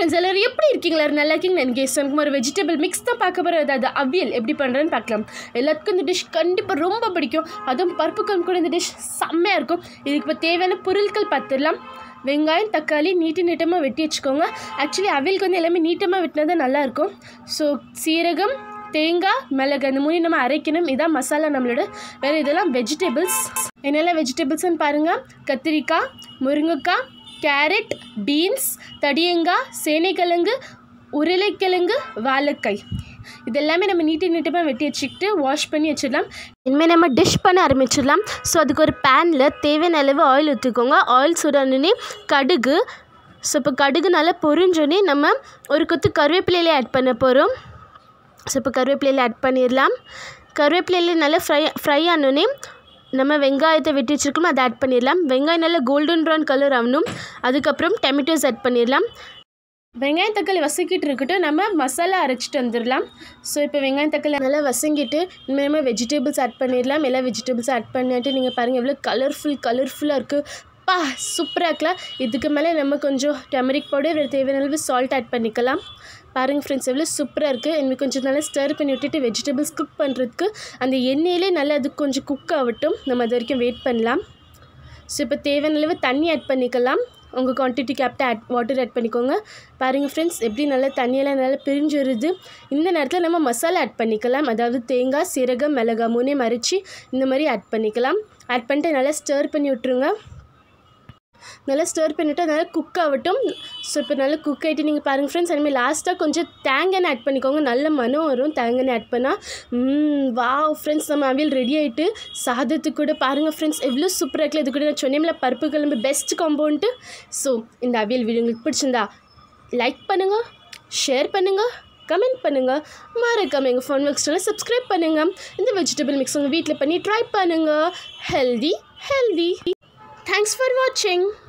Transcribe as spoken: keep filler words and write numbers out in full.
Friends எல்லாரும் எப்படி இருக்கீங்களா? நல்லா இருக்கீங்க எனக்கு எனக்கு ஒரு வெஜிடபிள் மிக்ஸ் தான் பார்க்க போகிறோம். அதாவது அவியல் எப்படி பண்ணுறேன்னு பார்க்கலாம். எல்லாத்துக்கும் இந்த டிஷ் கண்டிப்பாக ரொம்ப பிடிக்கும். அதுவும் பருப்பு குழம்பு கூட இந்த டிஷ் செம்மையாக இருக்கும். இதுக்கு இப்போ தேவையான பொருட்கள் பார்த்துடலாம். வெங்காயம் தக்காளி நீட்டு நீட்டமாக வெட்டி வச்சுக்கோங்க. ஆக்சுவலி அவியலுக்கு வந்து எல்லாமே நீட்டமாக வெட்டினா தான் நல்லாயிருக்கும். ஸோ சீரகம் தேங்காய் மிளகு அந்த மூணு நம்ம அரைக்கணும். இதான் மசாலா நம்மளோட. வேறு இதெல்லாம் வெஜிடபிள்ஸ். என்னெல்லாம் வெஜிடபிள்ஸ்ன்னு பாருங்கள். கத்திரிக்காய், முருங்கைக்காய், கேரட், பீன்ஸ், தடியங்காய், சேனைக்கிழங்கு, உருளைக்கிழங்கு, வாழைக்காய். இதெல்லாமே நம்ம நீட்டு நீட்டமாக வெட்டி வச்சுக்கிட்டு வாஷ் பண்ணி வச்சிடலாம். இனிமேல் நம்ம டிஷ் பண்ண ஆரம்பிச்சிடலாம். ஸோ அதுக்கு ஒரு பேனில் தேவையான அளவு ஆயில் ஊற்றிக்கோங்க. ஆயில் சூடானோடனே கடுகு. ஸோ இப்போ கடுகு நல்லா பொரிஞ்சோடனே நம்ம ஒரு கொத்து கருவேப்பிலையிலே ஆட் பண்ண போகிறோம். ஸோ இப்போ கருவேப்பிலையில் ஆட் பண்ணிடலாம். கருவேப்பிலையில் நல்லா ஃப்ரை ஃப்ரை ஆனோடனே நம்ம வெங்காயத்தை வெட்டி வச்சுருக்கோம், அதை ஆட் பண்ணிடலாம். வெங்காயம் நல்லா கோல்டன் ப்ரௌன் கலர் ஆகணும். அதுக்கப்புறம் டொமேட்டோஸ் ஆட் பண்ணிடலாம். வெங்காயம் தக்காளி வசக்கிட்டு இருக்கட்டும், நம்ம மசாலா அரைச்சிட்டு வந்துடலாம். ஸோ இப்போ வெங்காயம் தக்காளி நல்லா வசங்கிட்டு இனிமேல் நம்ம வெஜிடபிள்ஸ் ஆட் பண்ணிடலாம். எல்லா வெஜிடபிள்ஸும் ஆட் பண்ணிட்டு நீங்கள் பாருங்கள் எவ்வளோ கலர்ஃபுல் கலர்ஃபுல்லாக இருக்குது. பா சூப்பராக இருக்கலாம். இதுக்கு மேலே நம்ம கொஞ்சம் டர்மரிக் பவுடர் தேவையான அளவு சால்ட் ஆட் பண்ணிக்கலாம். பாருங்கள் ஃப்ரெண்ட்ஸ் எவ்வளோ சூப்பராக இருக்குது. இன்னும் கொஞ்சம் நல்லா ஸ்டர் பண்ணி விட்டுட்டு வெஜிடபிள்ஸ் குக் பண்ணுறதுக்கு அந்த எண்ணெயிலே நல்லா அது கொஞ்சம் குக் ஆகட்டும். நம்ம அது வரைக்கும் வெயிட் பண்ணலாம். ஸோ இப்போ தேவையான அளவு தண்ணி ஆட் பண்ணிக்கலாம். உங்கள் குவான்டிட்டிக்கு ஆப்டா ஆட் வாட்டர் ஆட் பண்ணிக்கோங்க. பாருங்கள் ஃப்ரெண்ட்ஸ் எப்படி நல்லா தண்ணியெல்லாம் நல்லா பிரிஞ்சு வருது. இந்த நேரத்தில் நம்ம மசாலா ஆட் பண்ணிக்கலாம். அதாவது தேங்காய், சீரகம், மிளகாய் மூணே மறைச்சி இந்த மாதிரி ஆட் பண்ணிக்கலாம். ஆட் பண்ணிட்டு நல்லா ஸ்டர் பண்ணி விட்ருங்க. நல்லா ஸ்டர் பண்ணிவிட்டு நல்லா குக் ஆகட்டும். ஸோ இப்போ நல்லா குக் ஆகிட்டு நீங்கள் பாருங்கள் ஃப்ரெண்ட்ஸ். அதுமாதிரி லாஸ்ட்டாக கொஞ்சம் தேங்காய் ஆட் பண்ணிக்கோங்க. நல்ல மனம் வரும் தேங்காய் ஆட் பண்ணால். வா ஃப்ரெண்ட்ஸ் நம்ம அவியல் ரெடி ஆகிட்டு சாதத்துக்கு கூட பாருங்கள் ஃப்ரெண்ட்ஸ் எவ்வளோ சூப்பராக இருக்குல்ல. இது கூட நான் சொன்னேன்ல பருப்பு குழம்பு பெஸ்ட் காம்பவுண்ட்டு. ஸோ இந்த அவியல் வீடியோ உங்களுக்கு பிடிச்சிருந்தா லைக் பண்ணுங்கள், ஷேர் பண்ணுங்கள், கமெண்ட் பண்ணுங்கள். மறக்காம எங்கள் ஃபோன் ஒர்க்ஸ்ல சப்ஸ்கிரைப் பண்ணுங்கள். இந்த வெஜிடபிள் மிக்ஸ் உங்கள் வீட்டில் பண்ணி ட்ரை பண்ணுங்கள். Healthy healthy. Thanks for watching.